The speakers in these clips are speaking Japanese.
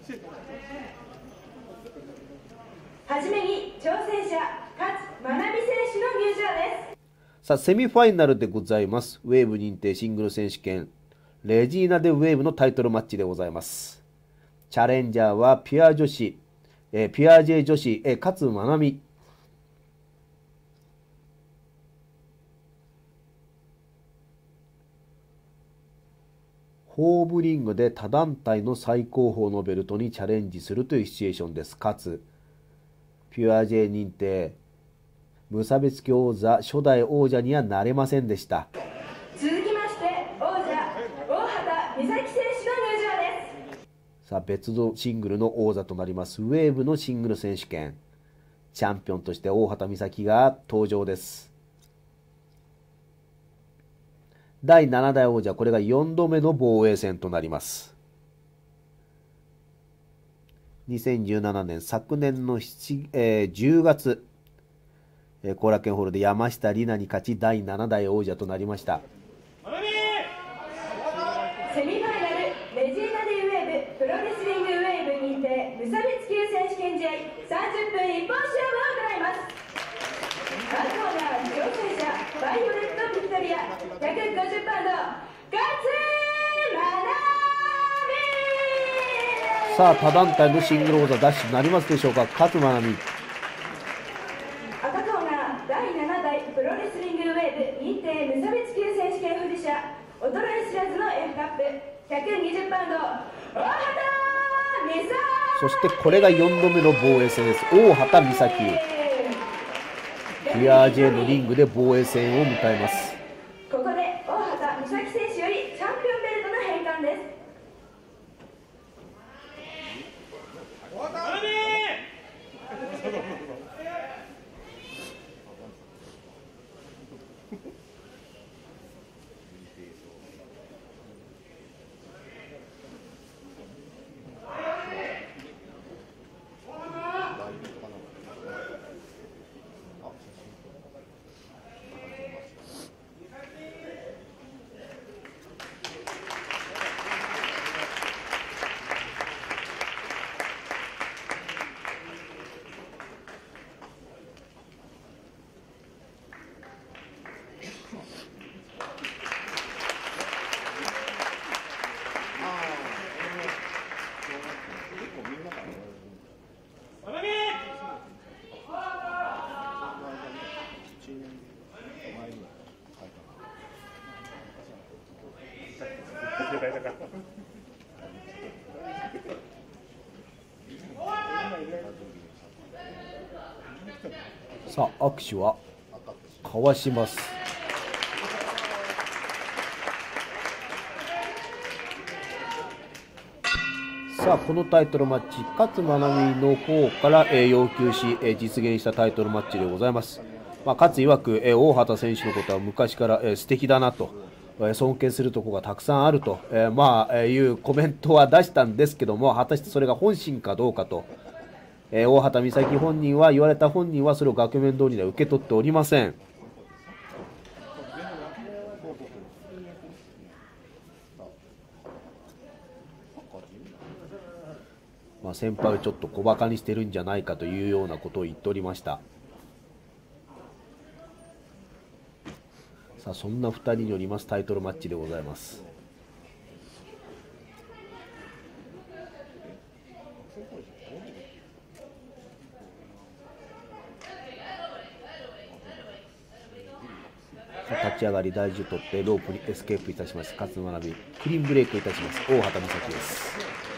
はじめに挑戦者勝真奈美選手の入場です。 さあセミファイナルでございます。ウェーブ認定シングル選手権レジーナ・デ・ウェーブのタイトルマッチでございます。チャレンジャーはピュア女子、ピュア J 女子、勝真奈美。ホームリングで他団体の最高峰のベルトにチャレンジするというシチュエーションです。勝ピュア J 認定無差別級座初代王者にはなれませんでした。 続きまして王者大畑美咲選手の入場です。 さあ別のシングルの王座となりますウェーブのシングル選手権チャンピオンとして大畑美咲が登場です。第7代王者、これが4度目の防衛戦となります。2017年昨年の10月後楽園ホールで山下里奈に勝ち第7代王者となりました。 セミファイナルレジーナ・デ・ウェーブプロレスリングウェーブ認定無差別級選手権試合30分一本勝負を行います。マンコーナー挑戦者バイオレット・ビクトリア150パウンド勝真奈美。 さあ他団体のシングル王座ダッシュなりますでしょうか。勝真奈美。 赤コーナー第7代プロレスリングウェーブ認定無差別級選手権保持者衰え知らずの F カップ120パウンド大畑美咲。 そしてこれが4度目の防衛戦です。大畑美咲ピュア J のリングで防衛戦を迎えます。 ここで大畑美咲選手よりチャンピオンベルトの返還です。 さあ握手は交わします。さあこのタイトルマッチ勝真奈美の方から要求し実現したタイトルマッチでございます。勝曰く大畑選手のことは昔から素敵だなと尊敬するところがたくさんあるというコメントは出したんですけども、果たしてそれが本心かどうかと大畑美咲本人は言われた本人はそれを額面通りでは受け取っておりません。先輩をちょっと小バカにしてるんじゃないかというようなことを言っておりました。さあそんな2人によりますタイトルマッチでございます。立ち上がり大事を取ってロープにエスケープいたします勝真奈美、クリーンブレイクいたします大畑美咲です。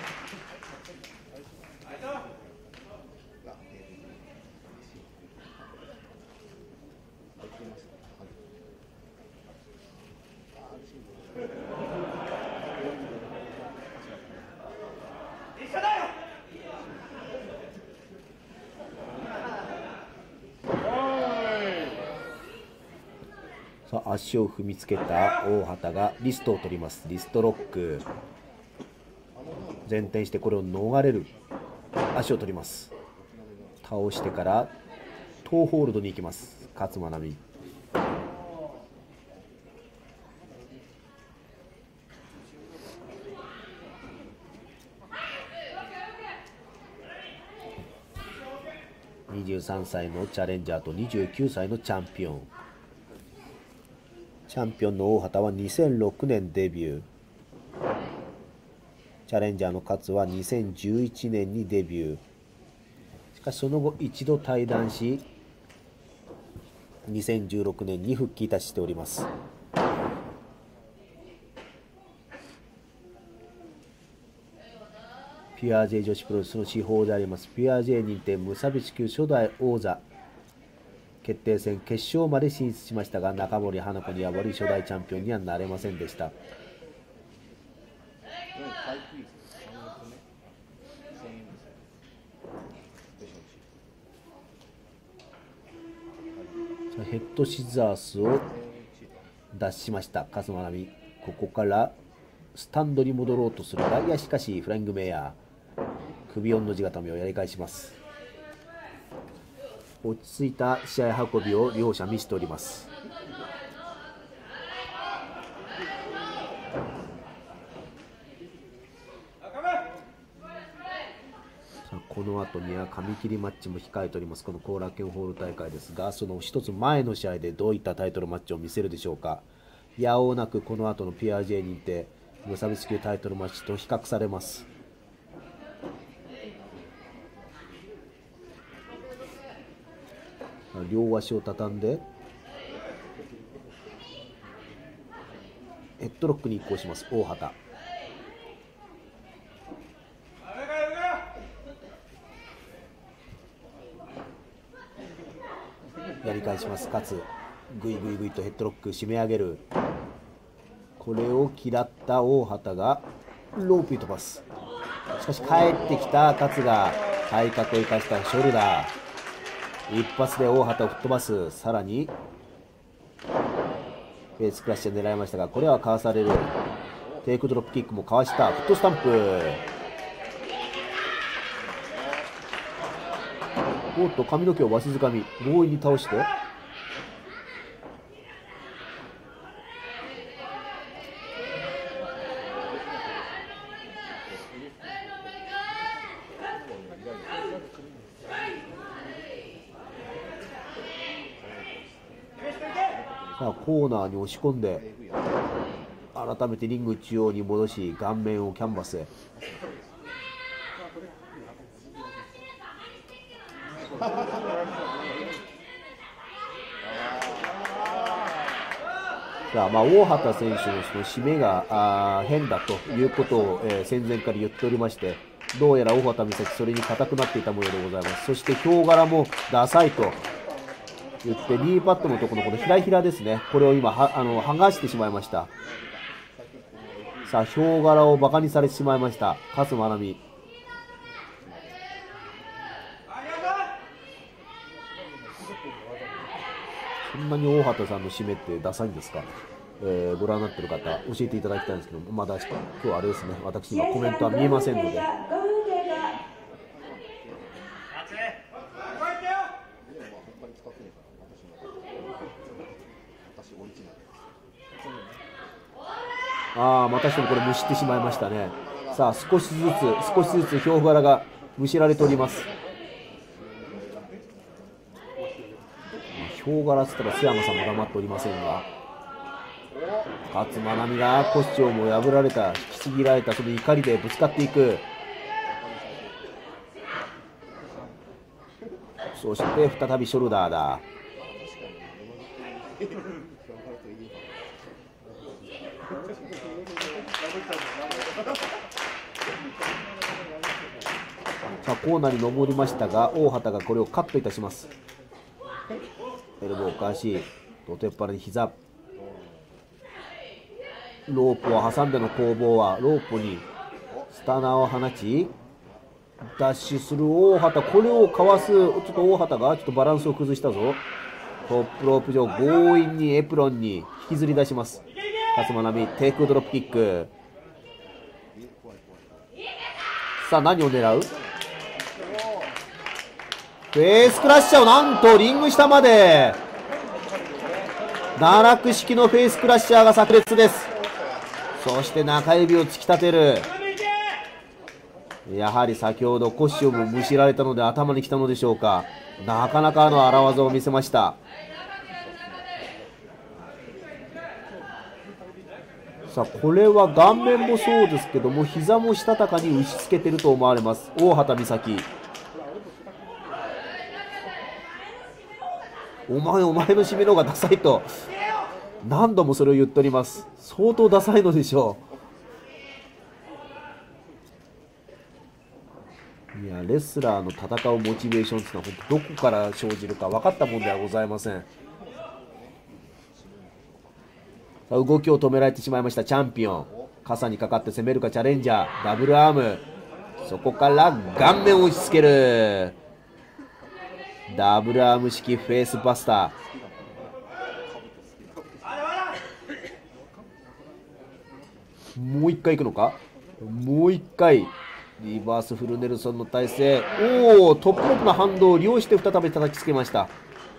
さあ足を踏みつけた大畑がリストを取ります。リストロック前転してこれを逃れる足を取ります。倒してからトーホールドに行きます勝真奈美。 23歳のチャレンジャーと29歳のチャンピオン。チャンピオンの大畑は2006年デビュー。チャレンジャーの勝は2011年にデビュー。しかしその後一度退団し、2016年に復帰いたしております。ピュア J 女子プロレスの司法でありますピュア J 認定無差別級初代王座決定戦決勝まで進出しましたが、中森花子に敗り初代チャンピオンにはなれませんでした。さあヘッドシザースを脱しました勝間波。ここからスタンドに戻ろうとするが、いやしかしフライングメア首4の字固めをやり返します。落ち着いた試合運びを両者見せております。さあこの後には紙切りマッチも控えております、この後楽園ホール大会ですが、その一つ前の試合でどういったタイトルマッチを見せるでしょうか。やおうなくこの後の PRJ 認定無差別級タイトルマッチと比較されます。両足を畳んでヘッドロックに移行します大畑。やり返します勝。グイグイグイとヘッドロック締め上げる。これを嫌った大畑がロープに飛ばす。しかし帰ってきた勝が体格を生かしたショルダー一発で大畑を吹っ飛ばす。さらにフェイスクラッシュで狙いましたが、これはかわされる。テイクドロップキックもかわした。フットスタンプ。おっと髪の毛をわしづかみ強引に倒して、さあコーナーに押し込んで改めてリング中央に戻し顔面をキャンバスへ。さあ大畑選手のその締めが変だということを、戦前から言っておりまして、どうやら大畑美咲それに固くなっていた模様でございます。そしてヒョウ柄もダサいと言ってニーパッドのところのこのひらひらですね、これを今剥がしてしまいました。さあヒョウ柄をバカにされてしまいました勝間波。そんなに大畑さんの締めってダサいんですか。ご覧になっている方教えていただきたいんですけど、まだ今日はあれですね、私今コメントは見えませんので。またしてもこれむしってしまいましたね。さあ少しずつヒョウ柄がむしられております。ヒョウ柄っつったら須山さんも黙っておりませんが、勝間波がコスチョウも破られた引きちぎられたその怒りでぶつかっていく。そして再びショルダーだ。さあコーナーに登りましたが大畑がこれをカットいたします。エルボーかわし土手っ腹に膝、ロープを挟んでの攻防はロープにスタナーを放ちダッシュする大畑、これをかわす。ちょっと大畑がちょっとバランスを崩したぞ。トップロープ上強引にエプロンに引きずり出します。勝間波テイクドロップキック。さあ何を狙う。フェイスクラッシャーをなんとリング下まで奈落式のフェイスクラッシャーが炸裂です。そして中指を突き立てる。やはり先ほどコッシュもむしられたので頭に来たのでしょうか。 なかなかの荒技を見せました。さあこれは顔面もそうですけども、膝もしたたかに打ちつけてると思われます、大畑美咲。お前の締めの方がダサいと何度もそれを言っております。相当ダサいのでしょう。いや、レスラーの戦うモチベーションっていうのは本当どこから生じるか分かったもんではございません。動きを止められてしまいましたチャンピオン。傘にかかって攻めるかチャレンジャー。ダブルアーム、そこから顔面を打ちつける。ダブルアーム式フェイスバスター。もう一回いくのか。もう一回リバースフルネルソンの体勢。おお、トップロックの反動を利用して再び叩きつけました。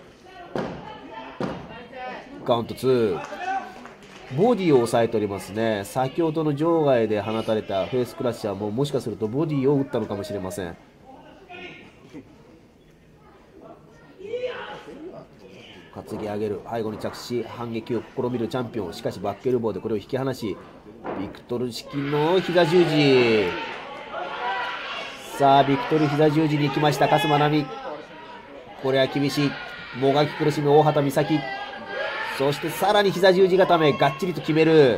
カウント2。ボディを押さえておりますね。先ほどの場外で放たれたフェイスクラッシャーももしかするとボディを打ったのかもしれません。担ぎ上げる、背後に着地、反撃を試みるチャンピオン。しかしバックエルボーでこれを引き離し、ビクトル式の膝十字。さあビクトル膝十字に行きました勝間奈美。これは厳しい。もがき苦しむ大畑美咲。そしてさらに膝十字固め、がっちりと決める。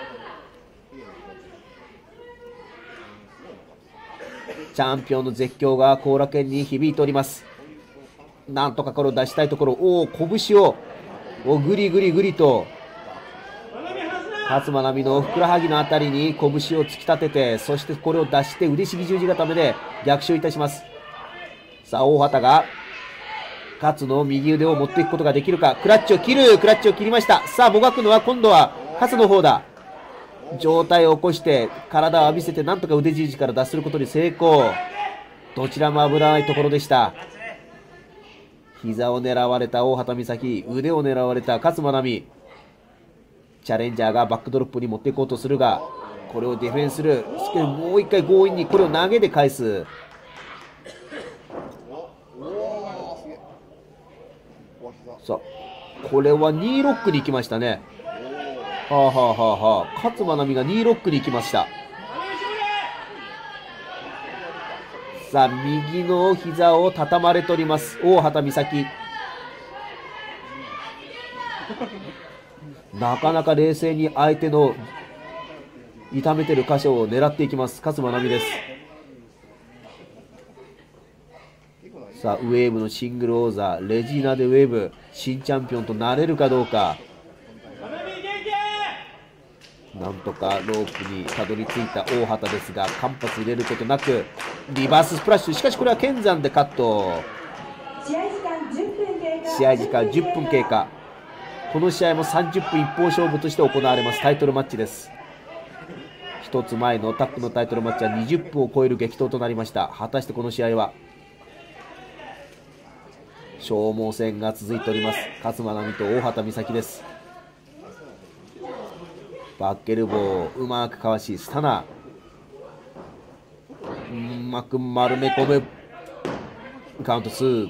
チャンピオンの絶叫が後楽園に響いております。なんとかこれを出したいところ。おお、拳をぐりぐりぐりと勝間奈美のふくらはぎのあたりに拳を突き立てて、そしてこれを出して腕しぎ十字固めで逆襲いたします。さあ大畑が勝の右腕を持っていくことができるか。クラッチを切る。クラッチを切りました。さあもがくのは今度は勝の方だ。上体を起こして体を浴びせてなんとか腕十字から脱することに成功。どちらも危ないところでした。膝を狙われた大畑美咲、腕を狙われた勝間奈美。チャレンジャーがバックドロップに持っていこうとするが、これをディフェンスする。もう一回強引にこれを投げで返す。さあこれはニーロックに行きましたね。はあはあはあはあ、勝間奈美がニーロックに行きました。さあ右の膝を畳まれております大畑美咲。なかなか冷静に相手の痛めてる箇所を狙っていきます勝間奈美です。さあウェーブのシングル王座レジーナ・デ・ウェーブ、新チャンピオンとなれるかどうか。なんとかロープにたどり着いた大畑ですが、間髪入れることなくリバーススプラッシュ。しかしこれは剣山でカット。試合時間10分経過。この試合も30分一本勝負として行われますタイトルマッチです。一つ前のタッグのタイトルマッチは20分を超える激闘となりました。果たしてこの試合は。消耗戦が続いております勝間奈美と大畑美咲です。バックエルボーをうまくかわし、スタナーうまく丸め込む。カウント2。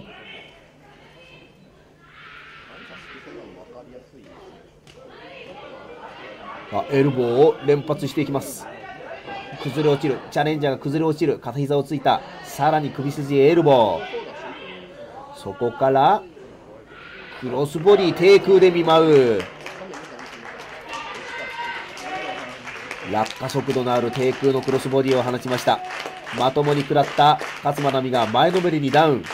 エルボーを連発していきます。崩れ落ちる。チャレンジャーが崩れ落ちる。片膝をついた。さらに首筋エルボー。そこからクロスボディ低空で見舞う。落下速度のある低空のクロスボディを放ちました。まともに食らった勝間奈美が前のめりにダウン。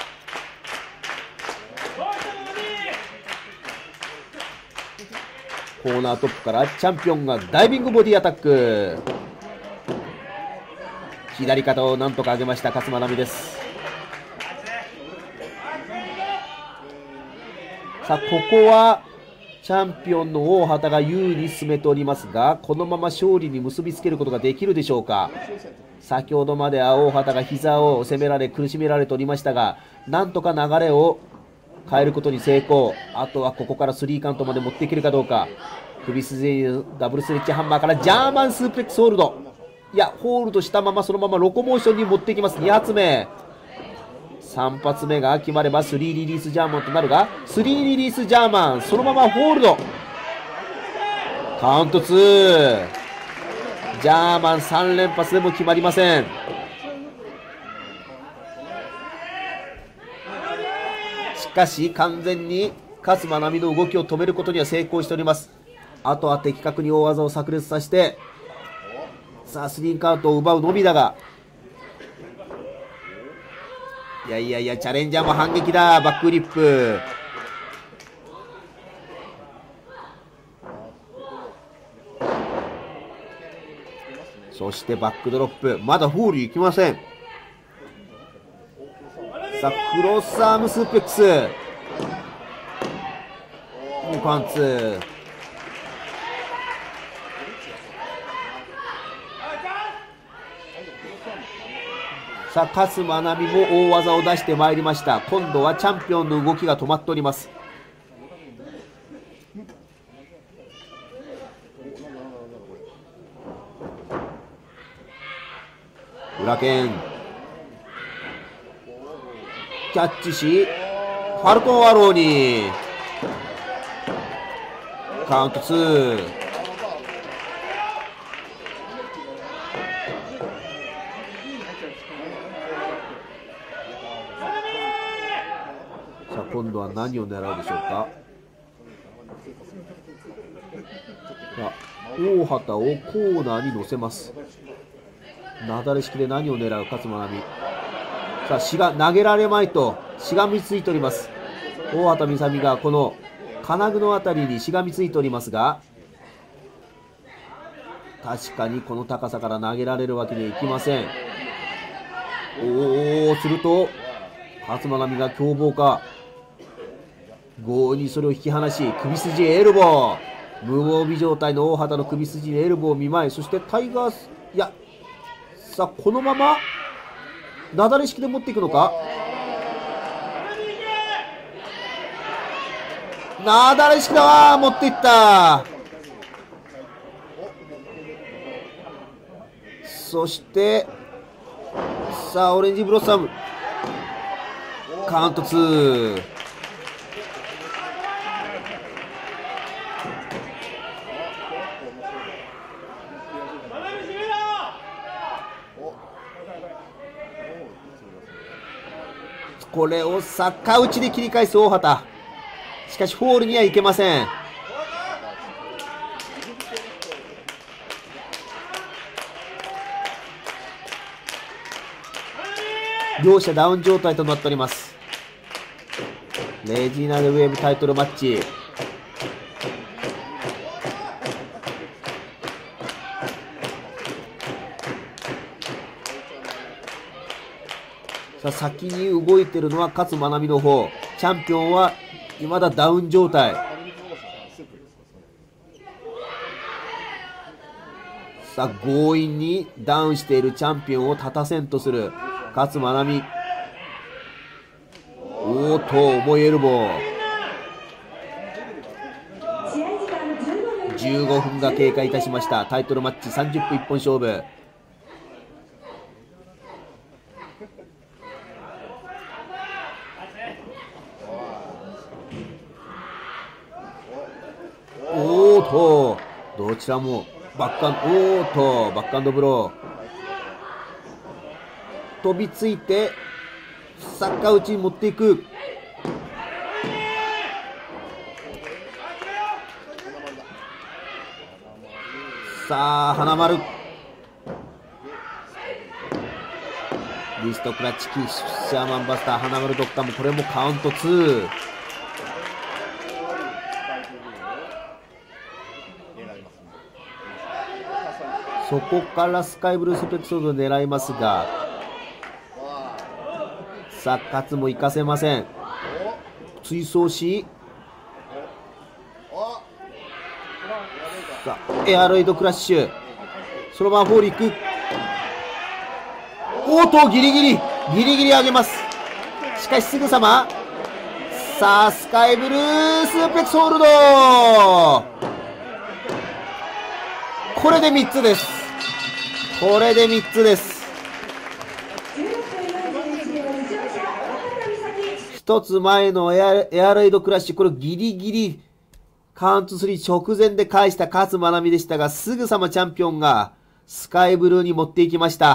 コーナートップからチャンピオンがダイビングボディアタック。左肩をなんとか上げました勝間奈美です。さあここはチャンピオンの大畑が優に進めておりますが、このまま勝利に結びつけることができるでしょうか。先ほどまでは大畑が膝を攻められ苦しめられておりましたが、なんとか流れを変えることに成功。あとはここからスリーカウントまで持っていけるかどうか。首筋ダブルスレッジハンマーからジャーマンスープレックスホールド。いやホールドしたままそのままロコモーションに持っていきます。2発目。 3発目が決まれば3リリースジャーマンとなるが、3リリースジャーマン、そのままホールド。カウント2。ジャーマン3連発でも決まりません。しかし完全に勝間波の動きを止めることには成功しております。あとは的確に大技を炸裂させて、さあスリーカウントを奪うのみだが、いやいやいや、チャレンジャーも反撃だ。バックフリップ。そしてバックドロップ。まだホール行きません。さあクロスアームスープレックス。パンツ。さあ勝間なみも大技を出してまいりました。今度はチャンピオンの動きが止まっております。裏剣キャッチし、ファルコンアローにカウント2。今度は何を狙うでしょうか。大畑をコーナーに乗せます。なだれ式で何を狙う勝間なみ。さあしが投げられまいとしがみついております。大畑美咲がこの金具のあたりにしがみついておりますが、確かにこの高さから投げられるわけにはいきません。おお、すると勝間なみが凶暴化。強引にそれを引き離し、首筋エルボー。無防備状態の大畑の首筋にエルボーを見舞い、そしてタイガース、いや、さあこのままなだれ式で持っていくのか。なだれ式だわ、持っていった。そしてさあオレンジブロッサムカウント2。これを逆打ちで切り返す大畑。しかしホールには行けません。両者ダウン状態となっております。レジーナルウェーブタイトルマッチ。さあ先に動いているのは勝間なみの方。チャンピオンは未だダウン状態。さあ強引にダウンしているチャンピオンを立たせんとする勝間なみ。おーと重いエルボー。15分が経過いたしました。タイトルマッチ30分一本勝負。おーとどちらもバックアンド、おーとバックアンドブロー。飛びついてサッカー打ちに持っていく。さあ花丸リストクラッチキーシャーマンバスター花丸ドッカンもこれもカウント2。そこからスカイブルースペクソードを狙いますが、さあ勝も行かせません。追走し、さあエアロイドクラッシュ、そのままフォール行く。おーとギリギリ上げます。しかしすぐさまさあスカイブルースープレックスホールド。これで3つです。これで3つです。 一つ前のエアレイドクラッシュ、これギリギリカウント3直前で返した勝真奈美でしたが、すぐさまチャンピオンがスカイブルーに持っていきました。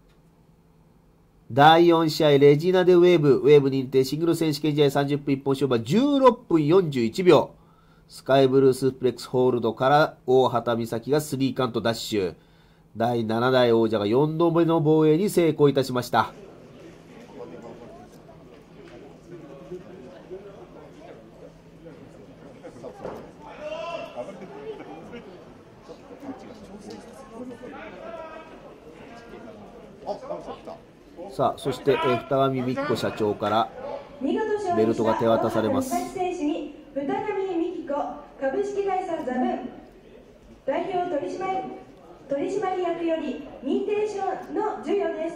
第4試合、レジーナでウェーブ認定シングル選手権試合30分一本勝負は16分41秒。スカイブルースープレックスホールドから大畑美咲がスリーカウントダッシュ。第7代王者が4度目の防衛に成功いたしました。さあ、そして二上美希子社長からベルトが手渡されます。 選手に二上美希子株式会社ザブン代表取締役より認定証の授与です。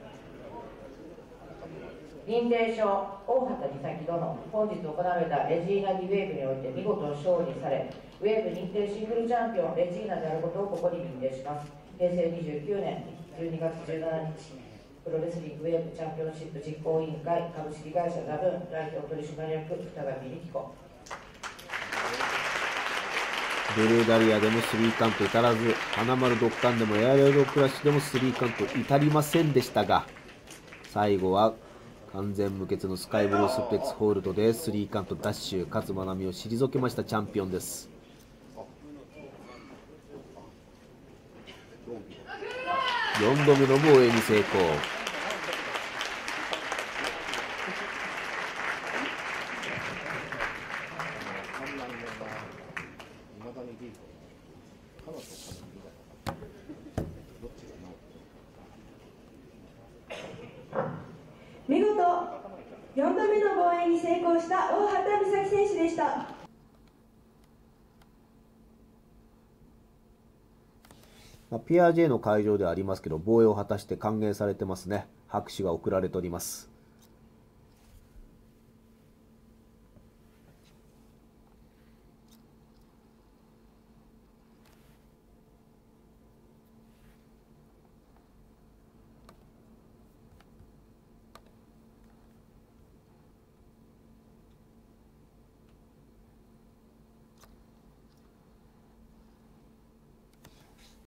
認定証大畑美咲殿、本日行われたレジーナ・ディ・ウェーブにおいて見事勝利され、ウェーブ認定シングルチャンピオンレジーナであることをここに認定します。平成29年12月17日、プロレスリングウェーブチャンピオンシップ実行委員会株式会社ザブン代表取締役二上美希子。 ブルーダリアでもスリーカウント至らず、花丸ドッカンでもエアレードクラッシュでもスリーカウント至りませんでしたが、最後は完全無欠のスカイブルースペックスホールドでスリーカウントダッシュ、勝真奈美を退けましたチャンピオンです。4度目の防衛に成功。 見事4度目の防衛に成功した大畑美咲選手でした。 ピア J の会場ではありますけど、防衛を果たして歓迎されてますね。拍手が送られております。